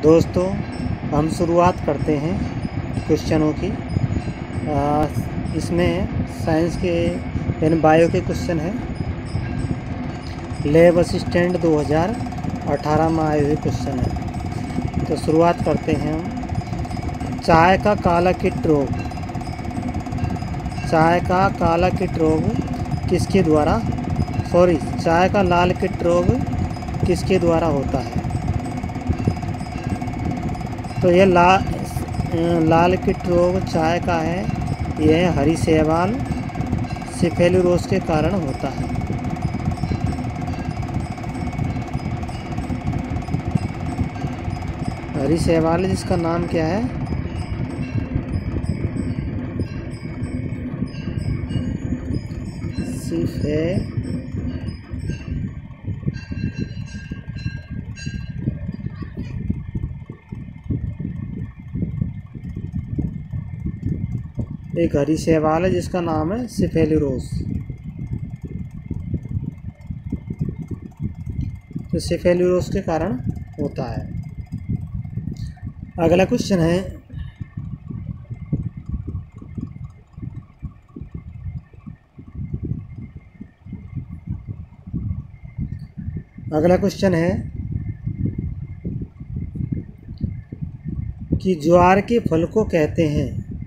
दोस्तों, हम शुरुआत करते हैं क्वेश्चनों की। इसमें साइंस के यानी बायो के क्वेश्चन हैं। लैब असिस्टेंट 2018 में आए हुए क्वेश्चन हैं। तो शुरुआत करते हैं हम। चाय का काला कीट रोग चाय का लाल कीट रोग किसके द्वारा होता है? तो यह लाल कीट रोग चाय का है। यह हरी शैवाल सिफेलुरोस के कारण होता है। हरी शैवाल जिसका नाम क्या है? एक हरी शैवाल है जिसका नाम है सिफेलुरोस। तो सिफेलुरोस के कारण होता है। अगला क्वेश्चन है, कि ज्वार के फल को कहते हैं।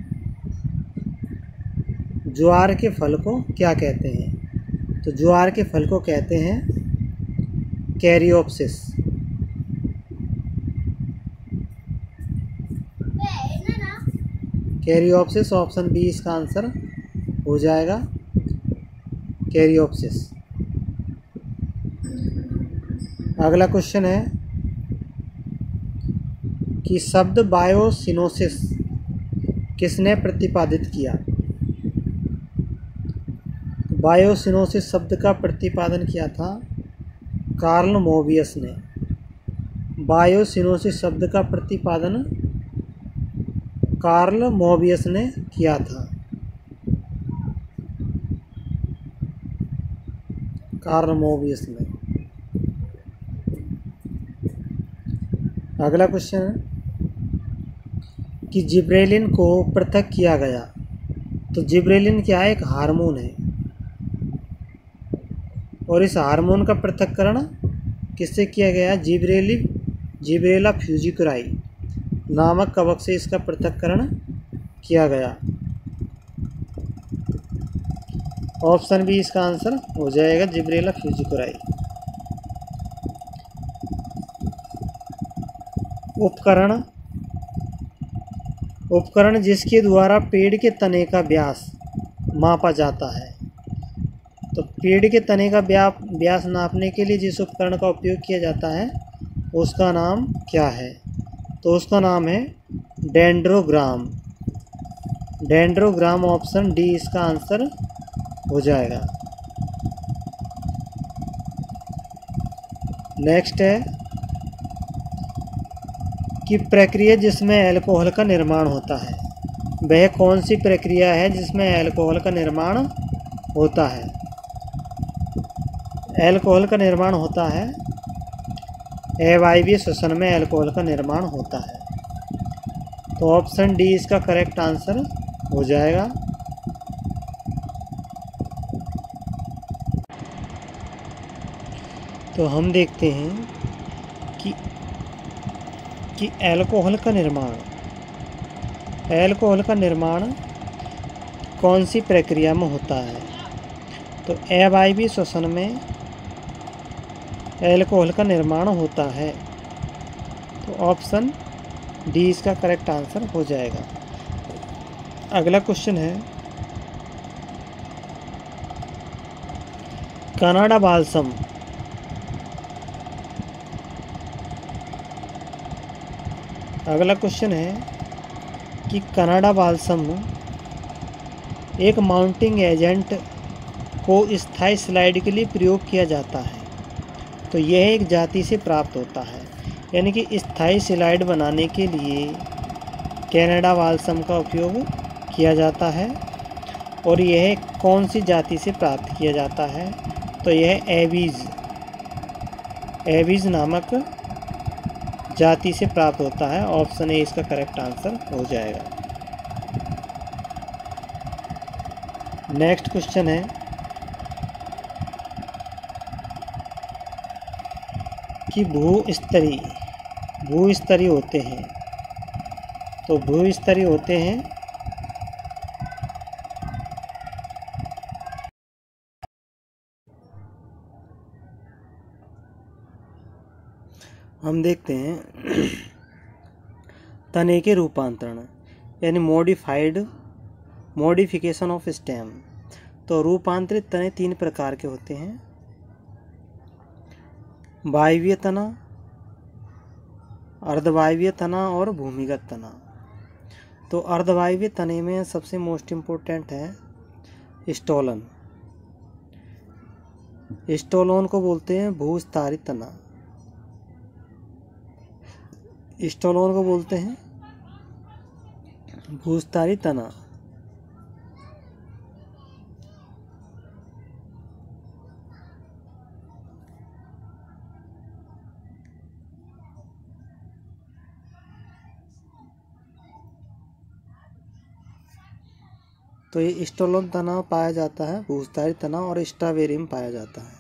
ज्वार के फल को क्या कहते हैं? तो ज्वार के फल को कहते हैं कैरियोप्सिस। कैरियोप्सिस ऑप्शन बी इसका आंसर हो जाएगा, कैरियोप्सिस। अगला क्वेश्चन है कि शब्द बायोसिनोसिस किसने प्रतिपादित किया? बायोसिनोसिस शब्द का प्रतिपादन किया था कार्ल मोबियस ने। बायोसिनोसिस शब्द का प्रतिपादन कार्ल मोबियस ने किया था। कार्ल मोबियस ने। अगला क्वेश्चन है कि जिब्रेलिन को पृथक किया गया। तो जिब्रेलिन क्या है? एक हार्मोन है, और इस हार्मोन का पृथक्करण किससे किया गया? जिब्रेला फ्यूजिकुराई नामक कवक से इसका पृथक्करण किया गया। ऑप्शन बी इसका आंसर हो जाएगा, जिब्रेला फ्यूजिकुराई। उपकरण जिसके द्वारा पेड़ के तने का व्यास मापा जाता है। तो पेड़ के तने का व्यास नापने के लिए जिस उपकरण का उपयोग किया जाता है उसका नाम क्या है? तो उसका नाम है डेंड्रोग्राम। डेंड्रोग्राम ऑप्शन डी इसका आंसर हो जाएगा। नेक्स्ट है कि प्रक्रिया जिसमें अल्कोहल का निर्माण होता है, वह कौन सी प्रक्रिया है जिसमें अल्कोहल का निर्माण होता है? अल्कोहल का निर्माण होता है अवायवीय श्वसन में अल्कोहल का निर्माण होता है। तो ऑप्शन डी इसका करेक्ट आंसर हो जाएगा। तो हम देखते हैं कि अल्कोहल का निर्माण कौन सी प्रक्रिया में होता है? तो अवायवीय श्वसन में अल्कोहल का निर्माण होता है। तो ऑप्शन डी इसका करेक्ट आंसर हो जाएगा। अगला क्वेश्चन है, कनाडा बाल्सम कि कनाडा बाल्सम एक माउंटिंग एजेंट को स्थायी स्लाइड के लिए प्रयोग किया जाता है। तो यह एक जाति से प्राप्त होता है, यानी कि स्थायी स्लाइड बनाने के लिए कनाडा बाल्सम का उपयोग किया जाता है। और यह कौन सी जाति से प्राप्त किया जाता है? तो यह एवीज नामक जाति से प्राप्त होता है। ऑप्शन ए इसका करेक्ट आंसर हो जाएगा। नेक्स्ट क्वेश्चन है कि भूस्तरीय होते हैं। तो भूस्तरीय होते हैं हम देखते हैं तने के रूपांतरण यानी मॉडिफिकेशन ऑफ स्टेम। तो रूपांतरित तने 3 प्रकार के होते हैं, वायवीय तना, अर्धवायवीय तना और भूमिगत तना। तो अर्धवायवीय तने में सबसे मोस्ट इम्पोर्टेंट है स्टोलन। स्टोलोन को बोलते हैं भूस्तारित तना। स्टोलोन को बोलते हैं भूस्तारित तना। तो ये स्टोलोन तना पाया जाता है, भूस्तारित तना, और स्ट्रॉबेरी में पाया जाता है।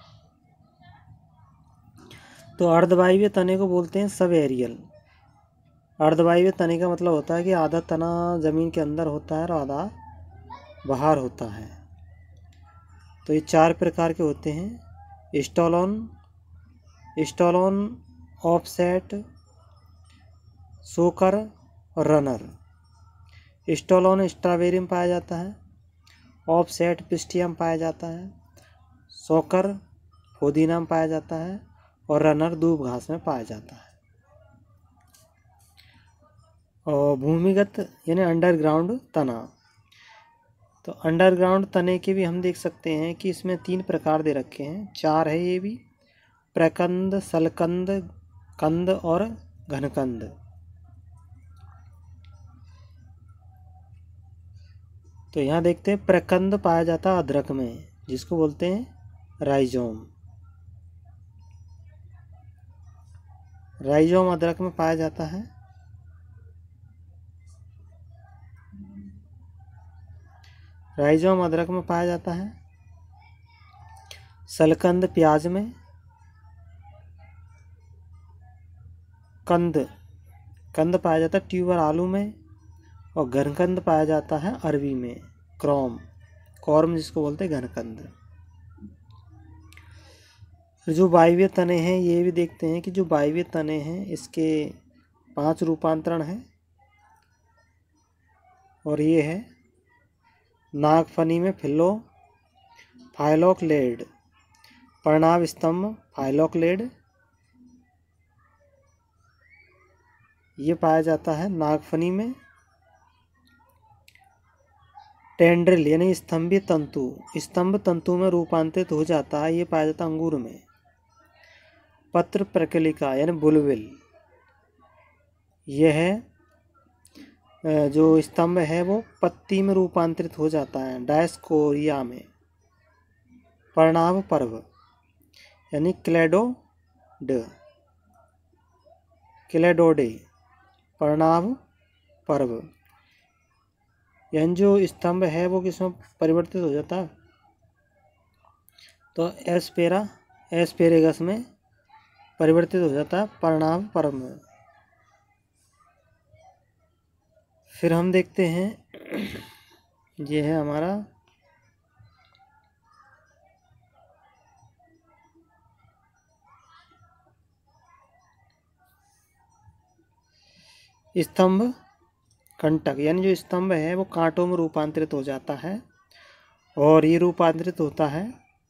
तो अर्धवायवीय तने को बोलते हैं सब एरियल। अर्धवायवीय तने का मतलब होता है कि आधा तना जमीन के अंदर होता है और आधा बाहर होता है। तो ये 4 प्रकार के होते हैं, स्टोलोन, ऑफसेट, सोकर और रनर। स्टोलोन स्ट्रॉबेरी में पाया जाता है, ऑफसेट पिस्टिया में पाया जाता है, सोकर पुदीना में पाया जाता है और रनर दूब घास में पाया जाता है। और भूमिगत यानी अंडरग्राउंड तना। तो अंडरग्राउंड तने के भी हम देख सकते हैं कि इसमें 3 प्रकार दे रखे हैं, 4 है ये भी, प्रकंद, सलकंद, कंद और घनकंद। तो यहाँ देखते हैं प्रकंद पाया जाता है अदरक में, जिसको बोलते हैं राइजोम। राइजोम अदरक में पाया जाता है। राइजोम अदरक में पाया जाता है। सलकंद प्याज में। कंद पाया जाता है ट्यूबर आलू में। और घनकंद पाया जाता है अरवी में, कॉर्म जिसको बोलते हैं घनकंद। जो वायवीय तने हैं ये भी देखते हैं कि जो वायवीय तने हैं इसके 5 रूपांतरण हैं। और ये है नागफनी में फिल्लो, फाइलोक्लेड, पर्णाव स्तंभ फाइलोक्लेड, ये पाया जाता है नागफनी में। टेंड्रिल यानी स्तंभीय तंतु, स्तंभ तंतु में रूपांतरित हो जाता है, ये पाया जाता है अंगूर में। पत्र प्रकलिका यानी बुलबिल, यह जो स्तंभ है वो पत्ती में रूपांतरित हो जाता है, डायस्कोरिया में। पर्णाव पर्व यानी क्लेडोडे, पर्णाव पर्व, यानी जो स्तंभ है वो किसमें परिवर्तित हो जाता है, तो एस्पेरेगस में परिवर्तित हो जाता है, पर्णाव पर्व में। फिर हम देखते हैं ये है हमारा स्तंभ कंटक, यानी जो स्तंभ है वो कांटों में रूपांतरित हो जाता है। और ये रूपांतरित होता है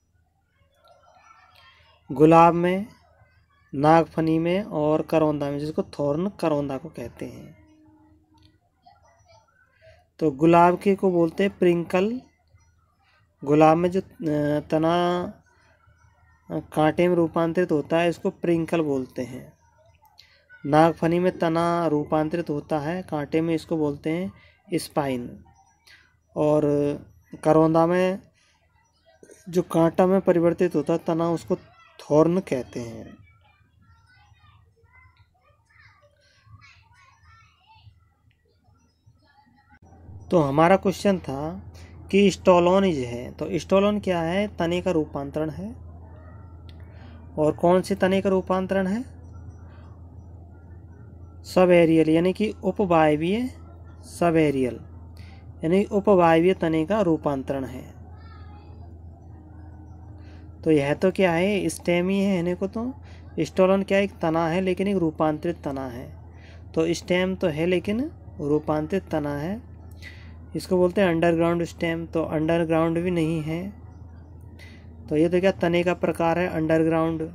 गुलाब में, नागफनी में और करौंदा में, जिसको थॉर्न करौंदा को कहते हैं। तो गुलाब के को बोलते हैं प्रिंकल। गुलाब में जो तना कांटे में रूपांतरित होता है इसको प्रिंकल बोलते हैं। नागफनी में तना रूपांतरित होता है कांटे में, इसको बोलते हैं स्पाइन। और करौंदा में जो कांटा में परिवर्तित होता है तना, उसको थॉर्न कहते हैं। तो हमारा क्वेश्चन था कि स्टोलोनिज है, तो स्टोलोन क्या है? तने का रूपांतरण है। और कौन से तने का रूपांतरण है? सब एरियल यानी कि उपवायवीय, सब एरियल यानी उपवायवीय तने का रूपांतरण है। तो यह तो क्या है? स्टेम ही है। इन्हें को तो स्टोलन क्या एक तना है, लेकिन एक रूपांतरित तना है। तो स्टेम तो है लेकिन रूपांतरित तना है। इसको बोलते हैं अंडरग्राउंड स्टेम, तो अंडरग्राउंड भी नहीं है। तो ये तो क्या तने का प्रकार है अंडरग्राउंड,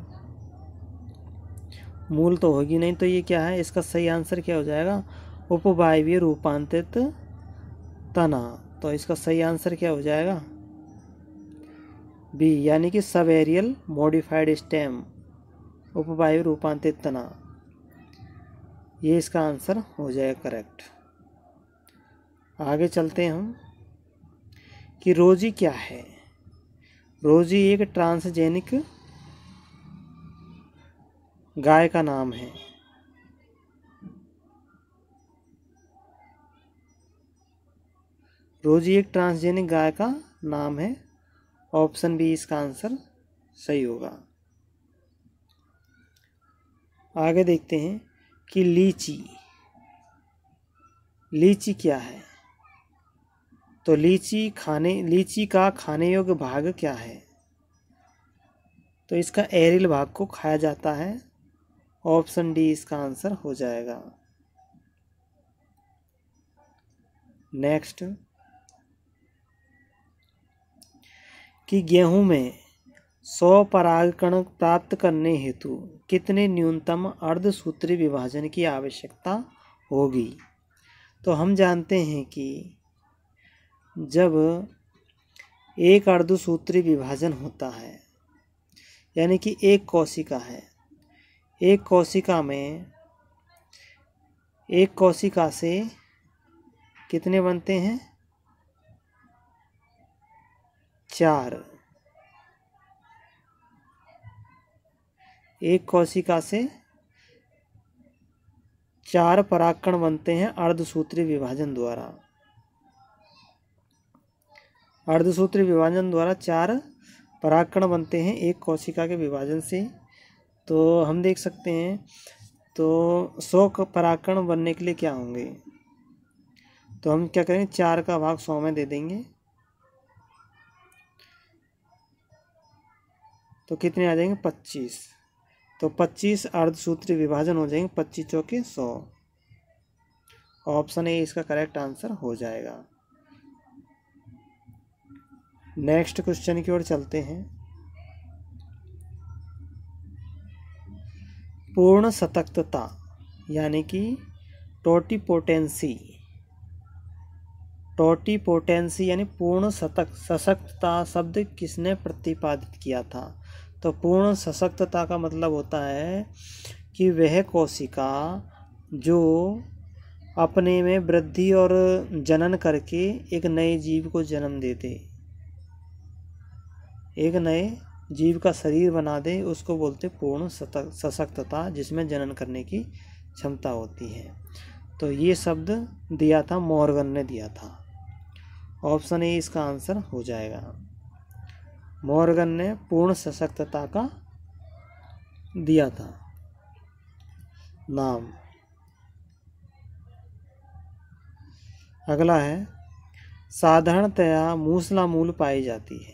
मूल तो होगी नहीं। तो ये क्या है? इसका सही आंसर क्या हो जाएगा? उपवायवीय रूपांतरित तना। तो इसका सही आंसर क्या हो जाएगा? बी, यानी कि सब एरियल मॉडिफाइड स्टेम, उपवायु रूपांतरित तना। ये इसका आंसर हो जाएगा करेक्ट। आगे चलते हैं हम कि रोजी क्या है। रोजी एक ट्रांसजेनिक गाय का नाम है। रोजी एक ट्रांसजेनिक गाय का नाम है। ऑप्शन बी इसका आंसर सही होगा। आगे देखते हैं कि लीची, लीची क्या है। तो लीची का खाने योग्य भाग क्या है? तो इसका एरियल भाग को खाया जाता है। ऑप्शन डी इसका आंसर हो जाएगा। नेक्स्ट कि गेहूं में 100 परागकण प्राप्त करने हेतु कितने न्यूनतम अर्धसूत्री विभाजन की आवश्यकता होगी? तो हम जानते हैं कि जब एक अर्धसूत्री विभाजन होता है, यानी कि एक कोशिका है, एक कोशिका में एक कोशिका से कितने बनते हैं? 4। एक कोशिका से 4 परागकण बनते हैं अर्धसूत्री विभाजन द्वारा। अर्धसूत्री विभाजन द्वारा 4 परागकण बनते हैं एक कोशिका के विभाजन से। तो हम देख सकते हैं, तो 100 परागकण बनने के लिए क्या होंगे? तो हम क्या करेंगे? 4 का भाग 100 में दे देंगे, तो कितने आ जाएंगे? 25। तो 25 अर्धसूत्री विभाजन हो जाएंगे, 25 चौके 100। ऑप्शन ए इसका करेक्ट आंसर हो जाएगा। नेक्स्ट क्वेश्चन की ओर चलते हैं। पूर्ण सतर्कता यानी कि टोटिपोटेंसी, टोटिपोटेंसी यानी पूर्ण सशक्तता शब्द किसने प्रतिपादित किया था? तो पूर्ण सशक्तता का मतलब होता है कि वह कोशिका जो अपने में वृद्धि और जनन करके एक नए जीव को जन्म दे दे, एक नए जीव का शरीर बना दे, उसको बोलते पूर्ण सशक्तता, जिसमें जनन करने की क्षमता होती है। तो ये शब्द दिया था, मॉर्गन ने दिया था। ऑप्शन ए इसका आंसर हो जाएगा। मॉर्गन ने पूर्ण सशक्तता का दिया था नाम। अगला है साधारणतया मूसला मूल पाई जाती है।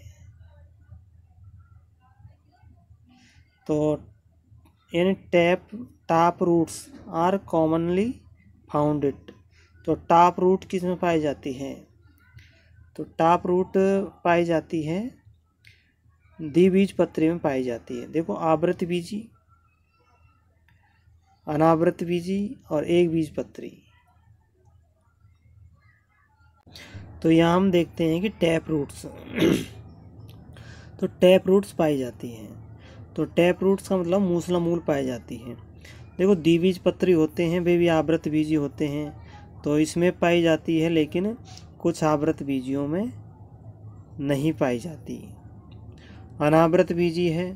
तो in tap roots are commonly founded. तो टाप रूट किस में पाई जाती है? तो टाप रूट पाई जाती है द्विबीजपत्री में पाई जाती है। देखो, आवृत बीजी, अनावृत बीजी और एक बीजपत्री। तो यहाँ हम देखते हैं कि टैप रूट्स तो टैप रूट्स पाई जाती हैं। तो टैप रूट्स का मतलब मूसला मूल पाई जाती है। देखो, द्विबीजपत्री होते हैं, वे भी आवृत बीजी होते हैं, तो इसमें पाई जाती है, लेकिन कुछ आवृत बीजियों में नहीं पाई जाती। अनावृत बीजी है,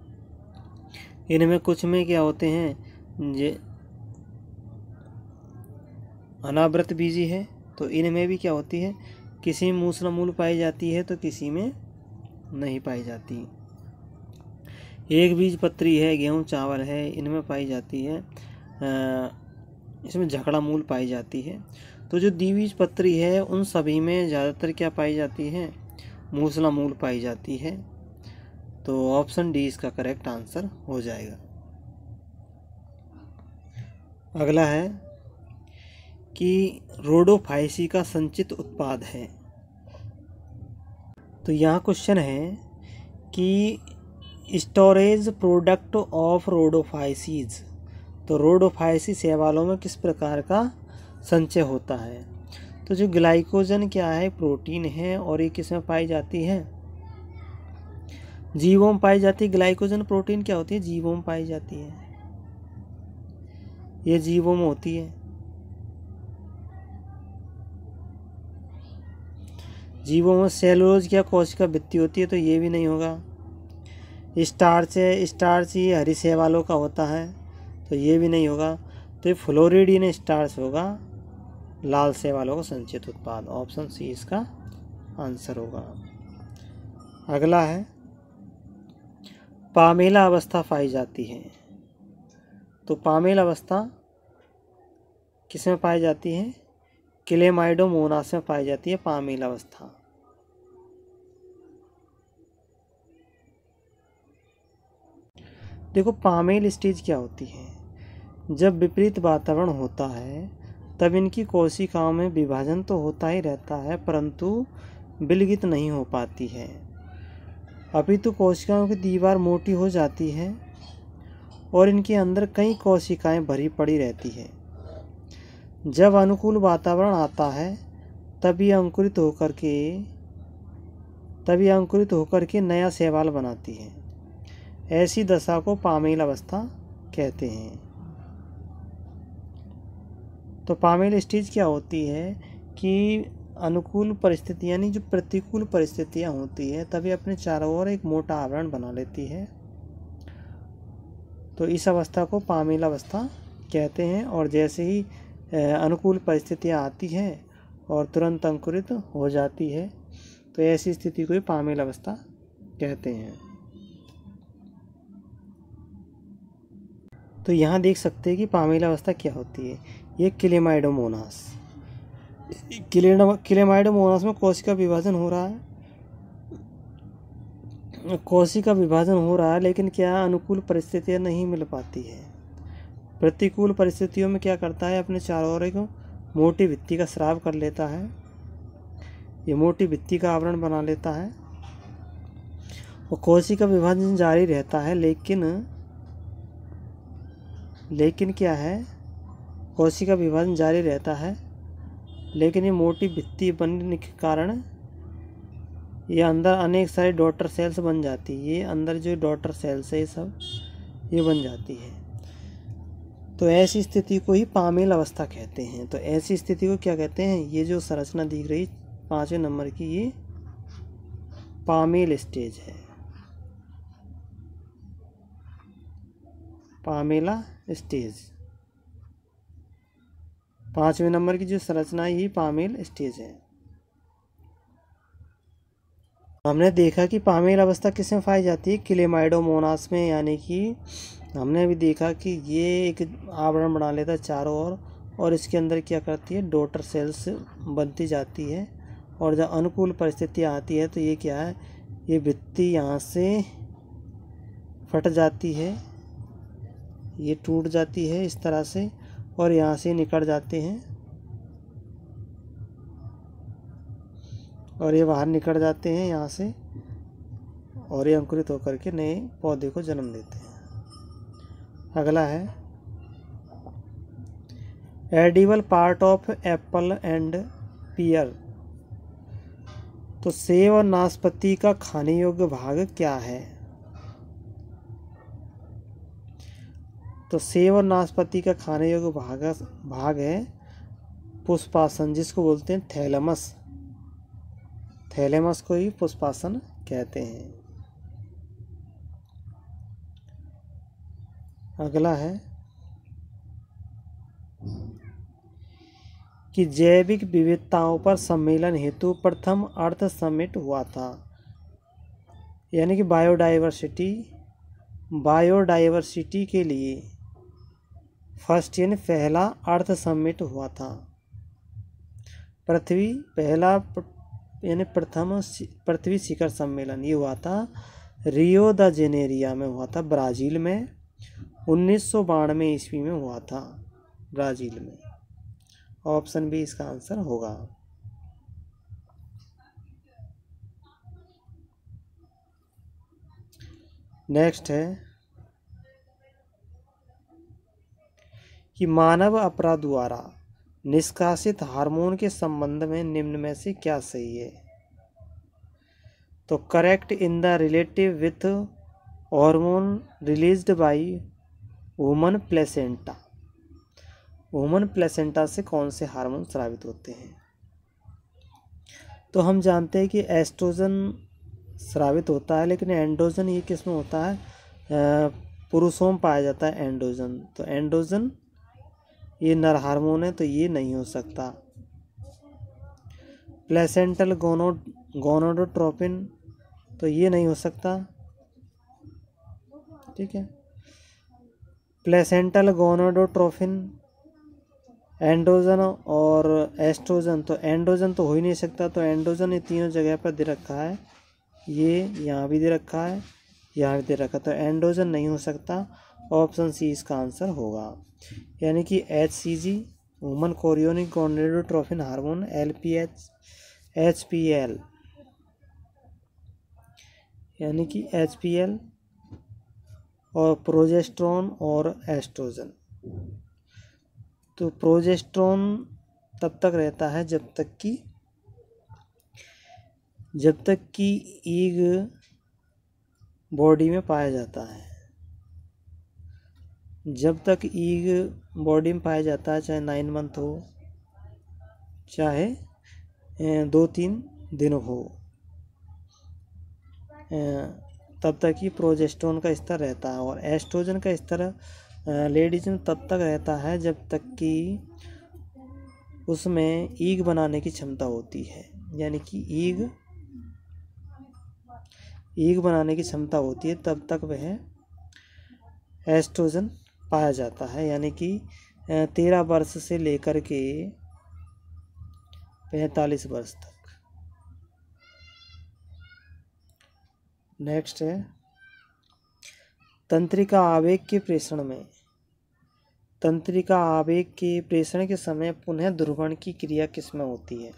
इनमें कुछ में क्या होते हैं, ये अनावृत बीजी है, तो इनमें भी क्या होती है, किसी में मूसल मूल पाई जाती है तो किसी में नहीं पाई जाती। एक बीज पत्री है, गेहूँ चावल है, इनमें पाई जाती है, इसमें झकड़ा मूल पाई जाती है। तो जो द्विबीज पत्री है उन सभी में ज़्यादातर क्या पाई जाती है, मूसला मूल पाई जाती है। तो ऑप्शन डी इसका करेक्ट आंसर हो जाएगा। अगला है कि रोडोफाइसी का संचित उत्पाद है। तो यहाँ क्वेश्चन है कि स्टोरेज प्रोडक्ट ऑफ रोडोफाइसीज। तो रोडोफाइसी शैवालों में किस प्रकार का संचय होता है। तो जो ग्लाइकोजन क्या है, प्रोटीन है, और ये किस में पाई जाती है, जीवों में पाई जाती है। ग्लाइकोजन प्रोटीन क्या होती है, जीवों में पाई जाती है, ये जीवों में होती है। जीवों में सेलुलोज क्या कोशिका भित्ति होती है, तो ये भी नहीं होगा। स्टार्च है, स्टार्च ये हरी शैवालों का होता है, तो ये भी नहीं होगा। तो ये फ्लोरिडीन स्टार्च होगा, लाल शैवालों का संचित उत्पाद। ऑप्शन सी इसका आंसर होगा। अगला है पामेला अवस्था पाई जाती है। तो पामेला अवस्था किसमें पाई जाती है, क्लेमाइडोमोनास में पाई जाती है पामेला अवस्था। देखो पामेल स्टेज क्या होती है, जब विपरीत वातावरण होता है तब इनकी कोशिकाओं में विभाजन तो होता ही रहता है, परंतु विलगित नहीं हो पाती है। अपितु कोशिकाओं की दीवार मोटी हो जाती है और इनके अंदर कई कोशिकाएं भरी पड़ी रहती है। जब अनुकूल वातावरण आता है तभी अंकुरित होकर के नया शैवाल बनाती है। ऐसी दशा को पामेल अवस्था कहते हैं। तो पामेल स्टेज क्या होती है कि अनुकूल परिस्थितियाँ यानी जो प्रतिकूल परिस्थितियाँ होती है तभी अपने चारों ओर एक मोटा आवरण बना लेती है। तो इस अवस्था को पामेल अवस्था कहते हैं। और जैसे ही अनुकूल परिस्थितियाँ आती हैं और तुरंत अंकुरित हो जाती है, तो ऐसी स्थिति को ही पामेल अवस्था कहते हैं। तो यहाँ देख सकते हैं कि पामेल अवस्था क्या होती है। ये क्लेमाइडोमोनास, क्लेमाइडोमोनास में कोशिका विभाजन हो रहा है, लेकिन क्या अनुकूल परिस्थितियाँ नहीं मिल पाती है। प्रतिकूल परिस्थितियों में क्या करता है, अपने चारों ओर एक मोटी भित्ति का स्राव कर लेता है, ये मोटी भित्ति का आवरण बना लेता है और कोशिका विभाजन जारी रहता है। लेकिन क्या है, कोशिका विभाजन जारी रहता है, लेकिन ये मोटी भित्ति बनने के कारण ये अंदर अनेक सारी डॉटर सेल्स बन जाती है। ये अंदर जो डॉटर सेल्स है सब ये बन जाती है। तो ऐसी स्थिति को ही पामेल अवस्था कहते हैं। तो ऐसी स्थिति को क्या कहते हैं, ये जो संरचना दिख रही 5वें नंबर की, ये पामेल स्टेज है, पामेला स्टेज। 5वें नंबर की जो संरचना है ये पामेल स्टेज है। हमने देखा कि पामेल अवस्था किसमें पाई जाती है, क्लेमाइडोमोनास में। यानी कि हमने अभी देखा कि ये एक आवरण बना लेता है चारों ओर और इसके अंदर क्या करती है, डॉटर सेल्स बनती जाती है। और जब अनुकूल परिस्थितियाँ आती है तो ये क्या है, ये भित्ति यहाँ से फट जाती है, ये टूट जाती है इस तरह से और यहाँ से निकल जाते हैं और ये बाहर निकल जाते हैं यहाँ से और ये अंकुरित होकर के नए पौधे को जन्म देते हैं। अगला है edible part of apple and pear. तो सेब और नाशपाती का खाने योग्य भाग क्या है। तो सेब और नाशपाती का खाने योग्य भाग है पुष्पासन, जिसको बोलते हैं थैलेमस। थैलेमस को ही पुष्पासन कहते हैं। अगला है कि जैविक विविधताओं पर सम्मेलन हेतु प्रथम अर्थ समिट हुआ था, यानी कि बायोडाइवर्सिटी के लिए फर्स्ट यानी पहला अर्थ समिट हुआ था। प्रथम पृथ्वी शिखर सम्मेलन ये हुआ था रियो द जेनेरिया में हुआ था, ब्राज़ील में 1992 ईस्वी में हुआ था, ब्राज़ील में। ऑप्शन बी इसका आंसर होगा। नेक्स्ट है कि मानव अपराध द्वारा निष्कासित हार्मोन के संबंध में निम्न में से क्या सही है? तो correct in the relative with hormone released by woman placenta. Woman placenta से कौन से हार्मोन स्रावित होते हैं? तो हम जानते हैं कि एस्ट्रोजन स्रावित होता है, लेकिन एंड्रोजन ये किस में होता है? पुरुषों में पाया जाता है एंड्रोजन। तो एंड्रोजन ये नर हार्मोन है, तो ये नहीं हो सकता। प्लेसेंटल गोनोडोट्रोपिन, तो ये नहीं हो सकता। ठीक है, प्लेसेंटल गोनोडोट्रोपिन, एंड्रोजन और एस्ट्रोजन, तो एंड्रोजन तो हो ही नहीं सकता। तो एंड्रोजन ये तीनों जगह पर दे रखा है, ये यहाँ भी दे रखा है, यहाँ भी दे रखा है, तो एंड्रोजन नहीं हो सकता। ऑप्शन सी इसका आंसर होगा, यानी कि HCG woman chorionic gonadotropin hormone, LPH HPL, यानी कि HPL और प्रोजेस्टेरोन और एस्ट्रोजन। तो प्रोजेस्टेरोन तब तक रहता है जब तक कि ईग बॉडी में पाया जाता है। जब तक ईग बॉडी में पाया जाता है, चाहे 9 मंथ हो, चाहे 2-3 दिन हो, तब तक ही प्रोजेस्टेरोन का स्तर रहता है। और एस्ट्रोजन का स्तर लेडीज में तब तक रहता है जब तक कि उसमें ईग बनाने की क्षमता होती है, यानी कि ईग बनाने की क्षमता होती है, तब तक वह एस्ट्रोजन पाया जाता है, यानी कि 13 वर्ष से लेकर के 45 वर्ष तक। नेक्स्ट है तंत्रिका आवेग के प्रेषण के समय पुनः ध्रुवण की क्रिया किसमें होती है?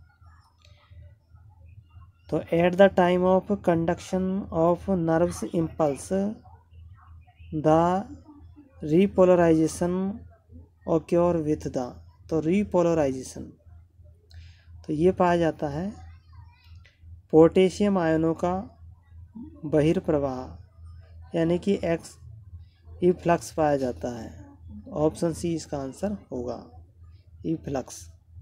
तो at the time of conduction of nerves impulse the repolarisation occur with the, तो रिपोलराइजेशन तो ये पाया जाता है पोटेशियम आयनों का बहिर्प्रवाह, यानी कि इफ्लक्स पाया जाता है। ऑप्शन सी इसका आंसर होगा, इफ्लक्स।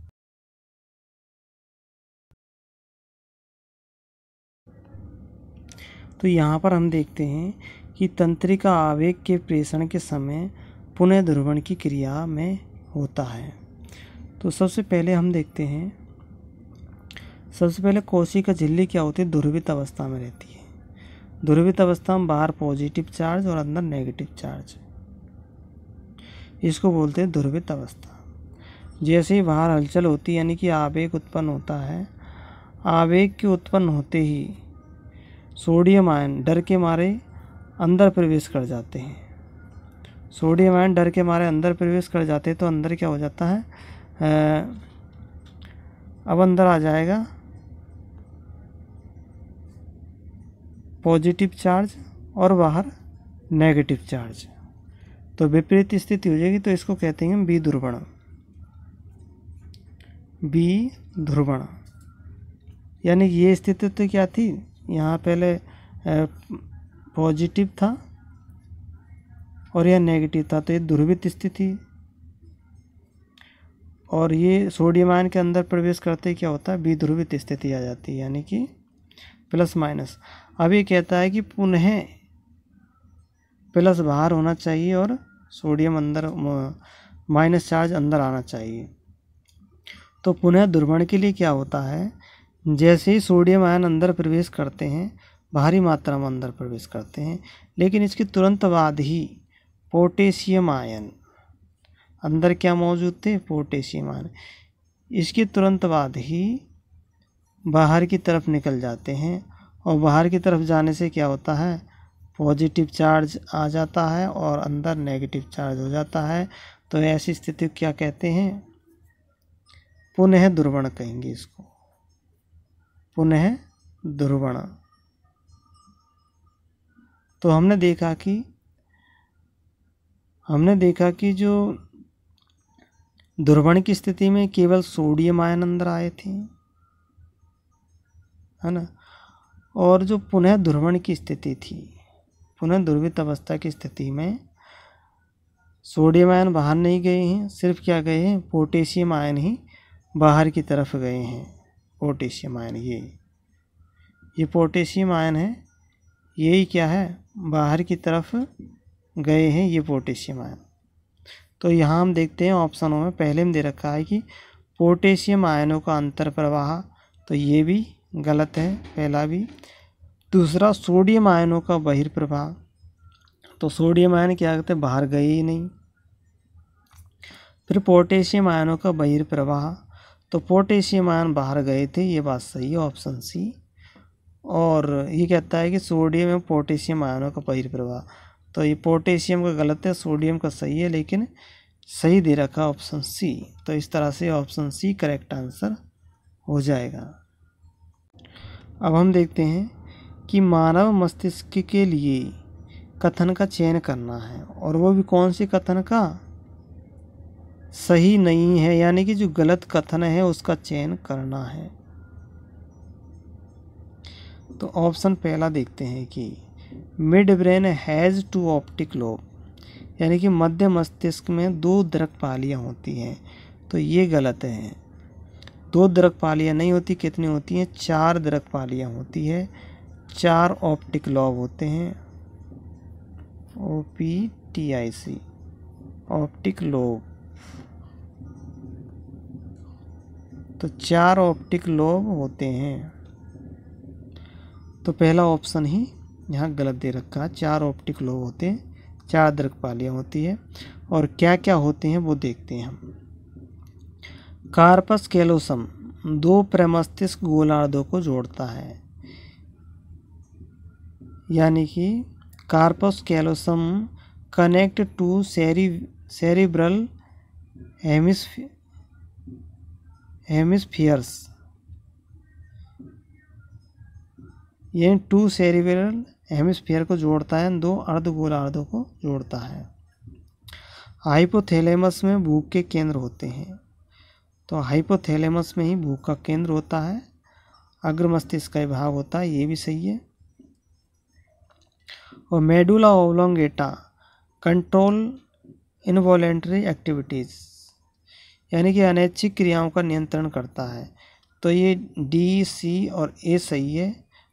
तो यहाँ पर हम देखते हैं कि तंत्रिका आवेग के प्रेषण के समय पुनः ध्रुवण की क्रिया में होता है। तो सबसे पहले हम देखते हैं, सबसे पहले कोशिका झिल्ली क्या होती है? ध्रुवित अवस्था में रहती है। ध्रुवित अवस्था में बाहर पॉजिटिव चार्ज और अंदर नेगेटिव चार्ज, इसको बोलते हैं ध्रुवित अवस्था। जैसे ही बाहर हलचल होती है, यानी कि आवेग उत्पन्न होता है, आवेग के उत्पन्न होते ही सोडियम आयन डर के मारे अंदर प्रवेश कर जाते हैं। सोडियम आयन डर के मारे अंदर प्रवेश कर जाते हैं, तो अंदर क्या हो जाता है? अब अंदर आ जाएगा पॉजिटिव चार्ज और बाहर नेगेटिव चार्ज, तो विपरीत स्थिति हो जाएगी। तो इसको कहते हैं विध्रुवण, विध्रुवण। यानी ये स्थिति तो क्या थी? यहाँ पहले पॉजिटिव था और यह नेगेटिव था, तो ये ध्रुवित स्थिति। और ये सोडियम आयन के अंदर प्रवेश करते क्या होता है? विध्रुवित स्थिति आ जाती है, यानी कि प्लस माइनस। अब ये कहता है कि पुनः प्लस बाहर होना चाहिए और सोडियम अंदर, माइनस चार्ज अंदर आना चाहिए। तो पुनः ध्रुवण के लिए क्या होता है, जैसे ही सोडियम आयन अंदर प्रवेश करते हैं, भारी मात्रा में अंदर प्रवेश करते हैं, लेकिन इसके तुरंत बाद ही पोटेशियम आयन अंदर क्या मौजूद थे, पोटेशियम आयन, इसके तुरंत बाद ही बाहर की तरफ निकल जाते हैं और बाहर की तरफ जाने से क्या होता है, पॉजिटिव चार्ज आ जाता है और अंदर नेगेटिव चार्ज हो जाता है। तो ऐसी स्थिति को क्या कहते हैं, पुनः ध्रुवण कहेंगे इसको, पुनः ध्रुवण। तो हमने देखा कि जो ध्रुवण की स्थिति में केवल सोडियम आयन अंदर आए थे, है ना, और जो पुनः ध्रुवण की स्थिति थी, पुनः ध्रुवित अवस्था की स्थिति में सोडियम आयन बाहर नहीं गए हैं, सिर्फ क्या गए हैं, पोटेशियम आयन ही बाहर की तरफ गए हैं। पोटेशियम आयन, ये पोटेशियम आयन है, यही क्या है, बाहर की तरफ गए हैं ये पोटेशियम आयन। तो यहाँ हम देखते हैं ऑप्शनों में पहले में दे रखा है कि पोटेशियम आयनों का अंतर प्रवाह, तो ये भी गलत है पहला भी। दूसरा सोडियम आयनों का बहिर्प्रवाह, तो सोडियम आयन क्या कहते हैं, बाहर गए ही नहीं। फिर पोटेशियम आयनों का बहिर्प्रवाह, तो पोटेशियम आयन बाहर गए थे, ये बात सही है, ऑप्शन सी। और ये कहता है कि सोडियम एवं पोटेशियम आयनों का बहिर्प्रवाह, तो ये पोटेशियम का गलत है, सोडियम का सही है, लेकिन सही दे रखा ऑप्शन सी। तो इस तरह से ऑप्शन सी करेक्ट आंसर हो जाएगा। अब हम देखते हैं कि मानव मस्तिष्क के लिए कथन का चयन करना है, और वो भी कौन से कथन का, सही नहीं है, यानी कि जो गलत कथन है उसका चयन करना है। तो ऑप्शन पहला देखते हैं कि mid brain has 2 optic lobe, यानी कि मध्य मस्तिष्क में 2 दृक्पालियाँ होती हैं, तो ये गलत है। 2 दृक्पालियाँ नहीं होती, कितनी होती हैं, 4 दृक्पालियाँ होती है, 4 ऑप्टिक लोब होते हैं, OPTIC, ऑप्टिक लोब। तो 4 ऑप्टिक लोब होते हैं, तो पहला ऑप्शन ही यहाँ गलत दे रखा है। 4 ऑप्टिक लोब होते हैं, 4 दृक्पालियाँ होती है, और क्या क्या होते हैं वो देखते हैं हम। कार्पस कैलोसम 2 प्रमस्तिष्क गोलार्धों को जोड़ता है, यानी कि corpus callosum connect to cerebral hemispheres, ये 2 सेरिब्रल हेमिस्फीयर को जोड़ता है, 2 अर्धगोलार्धों को जोड़ता है। हाइपोथैलेमस में भूख के केंद्र होते हैं, तो हाइपोथैलेमस में ही भूख का केंद्र होता है, अग्र मस्तिष्क का भाग होता है, ये भी सही है। और medulla oblongata control involuntary activities, यानी कि अनैच्छिक क्रियाओं का नियंत्रण करता है, तो ये डी, सी और ए सही है,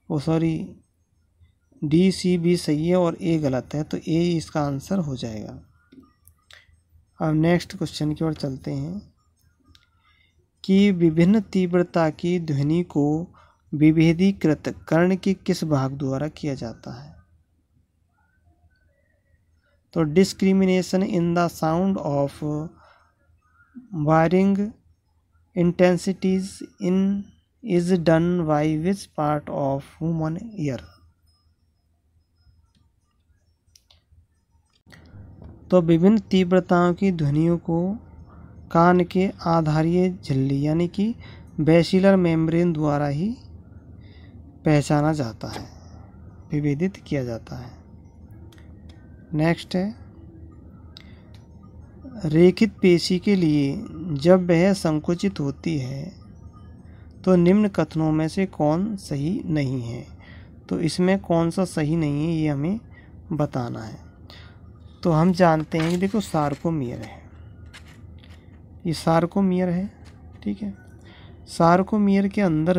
डी, सी, बी सही है और ए गलत है, तो ए इसका आंसर हो जाएगा। अब नेक्स्ट क्वेश्चन की ओर चलते हैं कि विभिन्न तीव्रता की ध्वनि को विभेदीकृत कर्ण के किस भाग द्वारा किया जाता है। तो discrimination in the sound of varying intensities in is done by which part of human ear. तो विभिन्न तीव्रताओं की ध्वनियों को कान के आधारीय झिल्ली यानी कि बेसिलर मेम्ब्रेन द्वारा ही पहचाना जाता है, विभेदित किया जाता है। नेक्स्ट है, रेखित पेशी के लिए जब वह संकुचित होती है तो निम्न कथनों में से कौन सही नहीं है। तो इसमें कौन सा सही नहीं है ये हमें बताना है। तो हम जानते हैं कि देखो सार्कोमियर है, ये सार्कोमियर है, ठीक है। सार्कोमियर के अंदर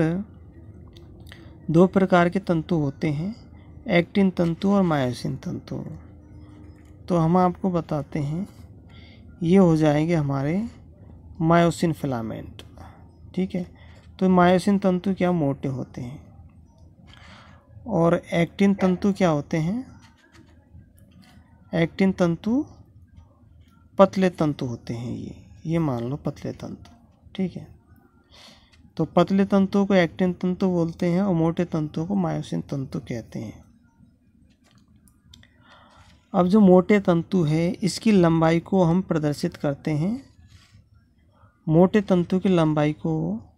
2 प्रकार के तंतु होते हैं, एक्टिन तंतु और मायोसिन तंतु। तो हम आपको बताते हैं, ये हो जाएंगे हमारे मायोसिन फिलामेंट, ठीक है। तो मायोसिन तंतु क्या मोटे होते हैं और एक्टिन तंतु क्या होते हैं, एक्टिन तंतु पतले तंतु होते हैं। ये मान लो पतले तंतु, ठीक है। तो पतले तंतुओं को एक्टिन तंतु बोलते हैं और मोटे तंतुओं को मायोसिन तंतु कहते हैं। अब जो मोटे तंतु है इसकी लंबाई को हम प्रदर्शित करते हैं, मोटे तंतु की लंबाई को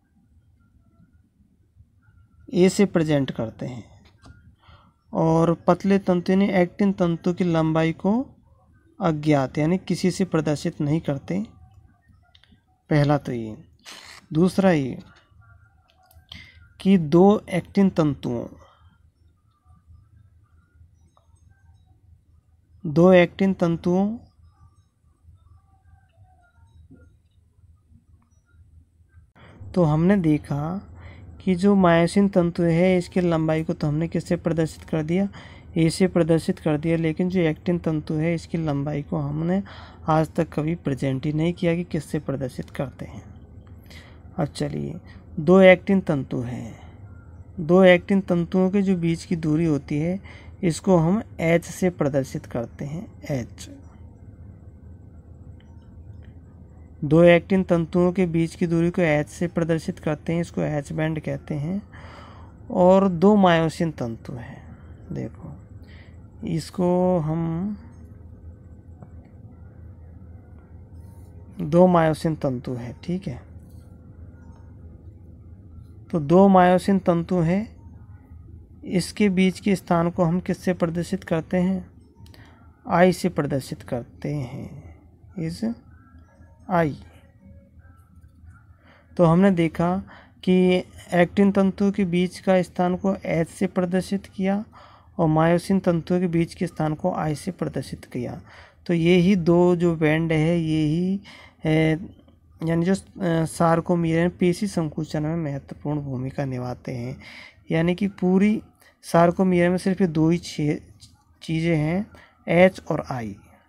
ए से प्रेजेंट करते हैं और पतले तंतु यानी एक्टिन तंतु की लंबाई को अज्ञात यानी किसी से प्रदर्शित नहीं करते। पहला तो ये। दूसरा ये कि दो एक्टिन तंतुओं तो हमने देखा कि जो मायोसिन तंतु है इसकी लंबाई को तो हमने किससे प्रदर्शित कर दिया, ए से प्रदर्शित कर दिया, लेकिन जो एक्टिन तंतु है इसकी लंबाई को हमने आज तक कभी प्रेजेंट ही नहीं किया कि किससे प्रदर्शित करते हैं। अब चलिए, दो एक्टिन तंतु हैं, दो एक्टिन तंतुओं के जो बीच की दूरी होती है इसको हम H से प्रदर्शित करते हैं, H। दो एक्टिन तंतुओं के बीच की दूरी को H से प्रदर्शित करते हैं, इसको H बैंड कहते हैं। और दो मायोसिन तंतु हैं, देखो इसको हम दो मायोसिन तंतु है, ठीक है। तो दो मायोसिन तंतु है, इसके बीच के स्थान को हम किससे प्रदर्शित करते हैं, I से प्रदर्शित करते हैं, इस I। तो हमने देखा कि एक्टिन तंतु के बीच का स्थान को H से प्रदर्शित किया और मायोसिन तंतुओं के बीच के स्थान को I से प्रदर्शित किया। तो ये ही दो जो बैंड है ये ही यानी जो सार्कोमीयर पेशी संकुचन में महत्वपूर्ण भूमिका निभाते हैं। यानी कि पूरी सार्कोमीयर में सिर्फ ये दो ही चीज़ें हैं, H और I।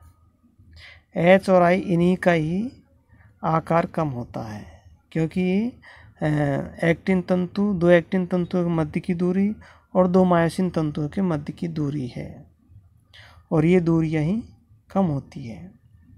H और I इन्हीं का ही आकार कम होता है, क्योंकि एक्टिन तंतु, दो एक्टिन तंतुओं के मध्य की दूरी और दो मायोसिन तंतुओं के मध्य की दूरी है और ये दूरियां ही कम होती है,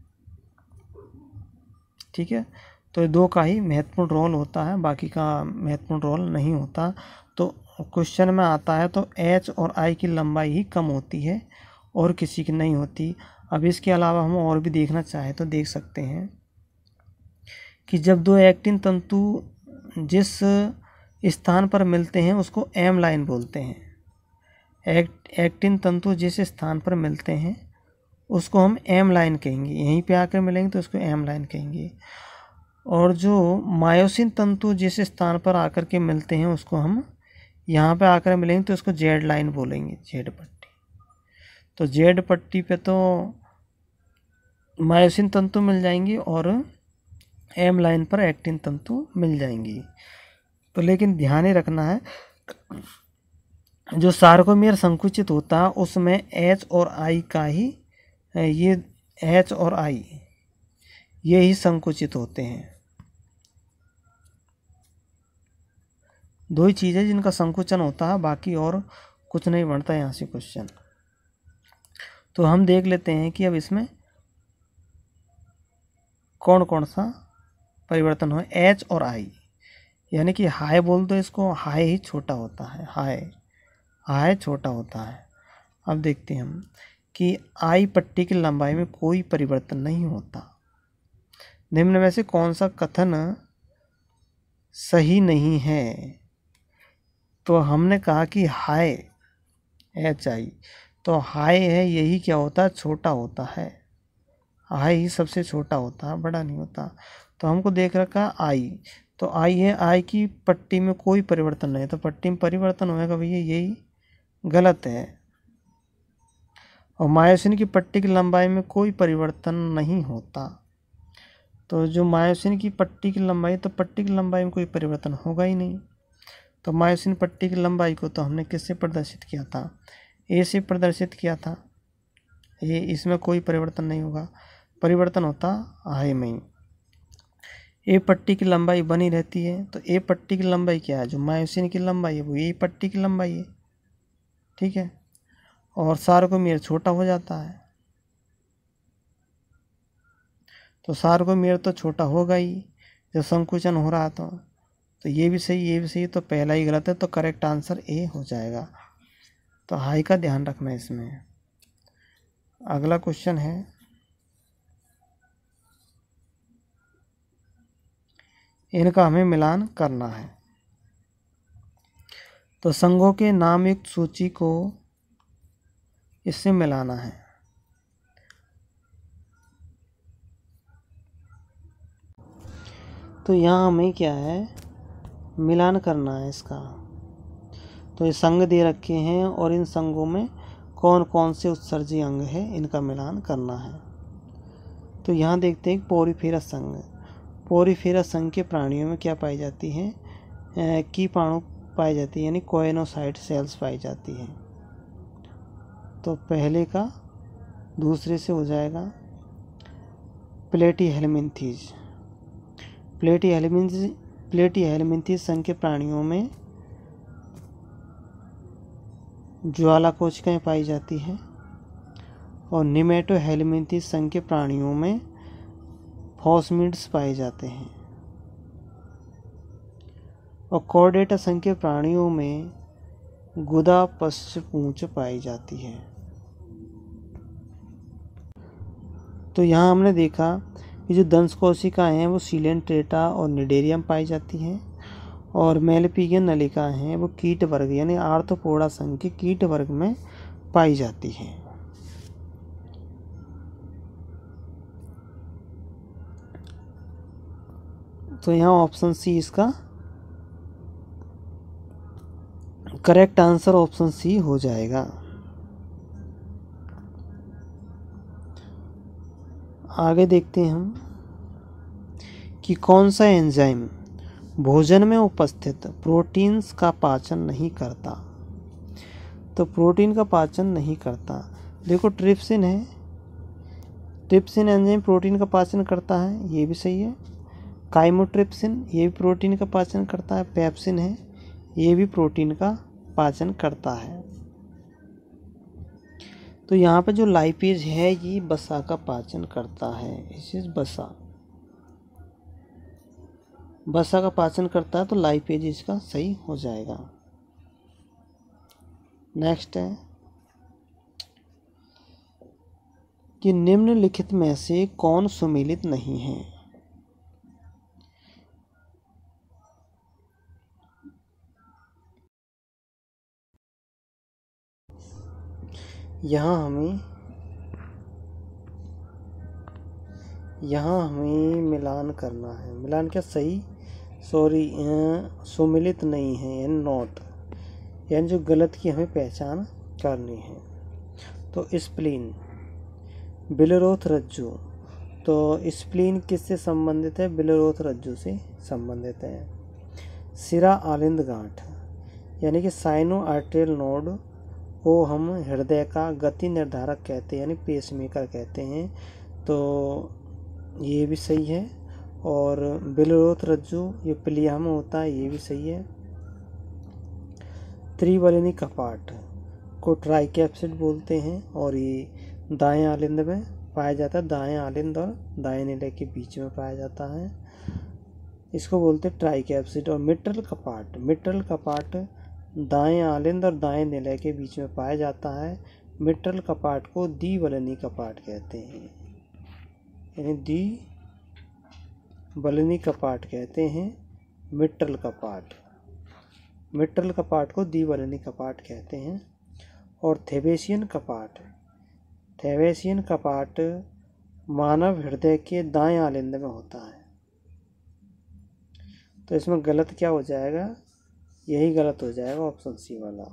ठीक है। तो दो का ही महत्वपूर्ण रोल होता है, बाकी का महत्वपूर्ण रोल नहीं होता। तो क्वेश्चन में आता है तो H और I की लंबाई ही कम होती है और किसी की नहीं होती। अब इसके अलावा हम और भी देखना चाहें तो देख सकते हैं कि जब दो एक्टिन तंतु जिस स्थान पर मिलते हैं उसको M लाइन बोलते हैं। एक्टिन तंतु जिस स्थान पर मिलते हैं उसको हम M लाइन कहेंगे, यहीं पे आकर मिलेंगे तो उसको M लाइन कहेंगे। और जो मायोसिन तंतु जिस स्थान पर आकर के मिलते हैं उसको हम यहाँ पे आकर मिलेंगे तो उसको Z लाइन बोलेंगे, Z पट्टी। तो Z पट्टी पे तो मायोसिन तंतु मिल जाएंगी और M लाइन पर एक्टिन तंतु मिल जाएंगी। तो लेकिन ध्यान ही रखना है, जो सार्कोमीयर संकुचित होता है उसमें H और I का ही, ये H और I ये ही संकुचित होते हैं। दो ही चीज़ें जिनका संकुचन होता है, बाकी और कुछ नहीं बनता यहाँ से क्वेश्चन। तो हम देख लेते हैं कि अब इसमें कौन कौन सा परिवर्तन हो, H और I। यानी कि हाई बोल दो इसको, हाई ही छोटा होता है, हाई छोटा होता है। अब देखते हैं हम कि I पट्टी की लंबाई में कोई परिवर्तन नहीं होता। निम्न में से कौन सा कथन सही नहीं है। तो हमने कहा कि हाई HI, तो हाई है यही क्या होता है, छोटा होता है, हाई ही सबसे छोटा होता है, बड़ा नहीं होता। तो हमको देख रखा I, तो I है, I की पट्टी में कोई परिवर्तन नहीं, तो पट्टी में परिवर्तन होगा भैया, यही गलत है। और मायोसिन की पट्टी की लंबाई में कोई परिवर्तन नहीं होता। तो जो मायोसिन की पट्टी की लंबाई, तो पट्टी की लंबाई में कोई परिवर्तन होगा ही नहीं। तो मायोसिन पट्टी की लंबाई को तो हमने किससे प्रदर्शित किया था, A से प्रदर्शित किया था। ये इसमें कोई परिवर्तन नहीं होगा, परिवर्तन होता हाई में ही। ए पट्टी की लंबाई बनी रहती है, तो ए पट्टी की लंबाई क्या है, जो मायोसिन की लंबाई है वो ए पट्टी की लंबाई है, ठीक है। और सार्कोमेयर छोटा हो जाता है, तो सार्कोमेयर तो छोटा होगा ही जब संकुचन हो रहा तो ये भी सही, ये भी सही, तो पहला ही गलत है, तो करेक्ट आंसर ए हो जाएगा। तो हाई का ध्यान रखना इसमें। अगला क्वेश्चन है, इनका हमें मिलान करना है। तो संघों के नाम युक्त सूची को इससे मिलाना है। तो यहाँ हमें क्या है, मिलान करना है इसका। तो ये संघ दे रखे हैं और इन संघों में कौन कौन से उत्सर्जी अंग है, इनका मिलान करना है। तो यहाँ देखते हैं पोरीफेरस संघ। पोरीफेरस संघ के प्राणियों में क्या पाई जाती है, कीटाणु पाई जाती है, यानी कोएनोसाइट सेल्स पाई जाती हैं। तो पहले का दूसरे से हो जाएगा प्लेटीहेल्मिन्थीज। प्लेटीहेल्मिन्थीज संघ के प्राणियों में ज्वाला कोशिकाएं पाई जाती हैं, और निमेटोहेल्मिन्थीज संघ के प्राणियों में फॉस्मिड्स पाए जाते हैं, और कॉर्डेटा संघ के प्राणियों में गुदा पश्चपूंछ पाई जाती है। तो यहाँ हमने देखा कि जो दंश कोशिकाएँ हैं वो सीलेंट्रेटा और निडेरियम पाई जाती हैं, और मेलपिगियन नलिकाएँ हैं वो कीट वर्ग यानी आर्थ्रोपोडा संघ के कीट वर्ग में पाई जाती हैं। तो यहाँ ऑप्शन सी इसका करेक्ट आंसर ऑप्शन सी हो जाएगा। आगे देखते हैं हम कि कौन सा एंजाइम भोजन में उपस्थित प्रोटीन्स का पाचन नहीं करता। तो प्रोटीन का पाचन नहीं करता, देखो ट्रिप्सिन है, ट्रिप्सिन एंजाइम प्रोटीन का पाचन करता है, ये भी सही है। काइमोट्रिप्सिन ये भी प्रोटीन का पाचन करता है। पेप्सिन है, ये भी प्रोटीन का पाचन करता है। तो यहाँ पे जो लाइपेज है ये वसा का पाचन करता है, इस वसा का पाचन करता है, तो लाइपेज इसका सही हो जाएगा। नेक्स्ट है कि निम्नलिखित में से कौन सुमेलित नहीं है। यहाँ हमें मिलान करना है। मिलान क्या, सही सॉरी सुमेलित नहीं है यानी नॉट, यानी जो गलत की हमें पहचान करनी है। तो स्प्लीन, बिलरोथ रज्जु, तो स्प्लीन किससे संबंधित है, बिलरोथ रज्जु से संबंधित है। सिरा आलिंद गांठ, यानी कि साइनो आर्टेरियल नोड को हम हृदय का गति निर्धारक कहते हैं, यानी पेसमेकर कहते हैं, तो ये भी सही है। और बिलरोथ रज्जु ये प्लिया में होता है, ये भी सही है। त्रिवलिनी कपाट को ट्राइकैप्सिड बोलते हैं, और ये दाएं आलिंद में पाया जाता है, दाएं आलिंद और दाएं निलय के बीच में पाया जाता है, इसको बोलते हैं ट्राइकैप्सिड। और मिट्रल कपाट दाएं आलिंद और दाएं निलय के बीच में पाया जाता है। मिट्रल कपाट को द्विवलनी कपाट कहते हैं, यानी द्विवलनी कपाट कहते हैं मिट्रल कपाट को द्विवलनी कपाट कहते हैं। और थेवेसियन कपाट मानव हृदय के दाएं आलिंद में होता है। तो इसमें गलत क्या हो जाएगा, यही गलत हो जाएगा ऑप्शन सी वाला।